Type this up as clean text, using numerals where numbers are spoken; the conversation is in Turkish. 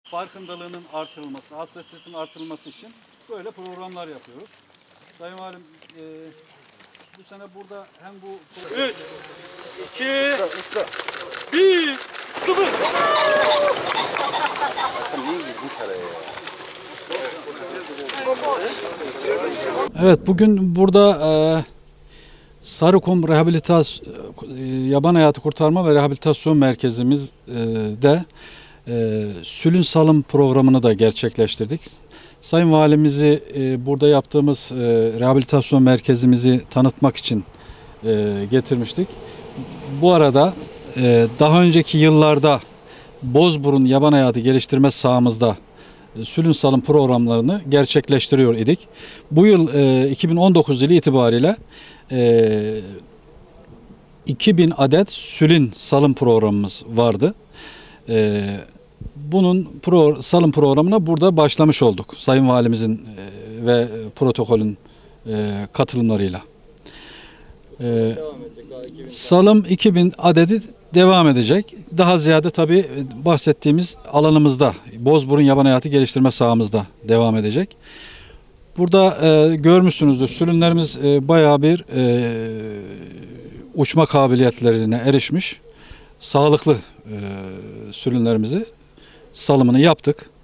farkındalığının artırılması, hassasiyetin artırılması için böyle programlar yapıyoruz. Sayın Valim, bu sene burada hem bu... 3, 2, 1, 0. Evet, bugün burada Sarıkum Yaban Hayatı Kurtarma ve Rehabilitasyon Merkezimizde sülün salım programını da gerçekleştirdik. Sayın Valimizi burada yaptığımız rehabilitasyon merkezimizi tanıtmak için getirmiştik. Bu arada daha önceki yıllarda Bozburun Yaban Hayatı Geliştirme Sahamızda sülün salım programlarını gerçekleştiriyor idik. Bu yıl 2019 yılı itibariyle 2000 adet sülün salım programımız vardı. Bunun salım programına burada başlamış olduk. Sayın Valimizin ve protokolün katılımlarıyla. Salım 2000 adedi devam edecek. Daha ziyade tabii bahsettiğimiz alanımızda, Bozburun Yaban Hayatı Geliştirme Sahamızda devam edecek. Burada görmüşsünüzdür, sülünlerimiz bayağı bir uçma kabiliyetlerine erişmiş. Sağlıklı sülünlerimizi salımını yaptık.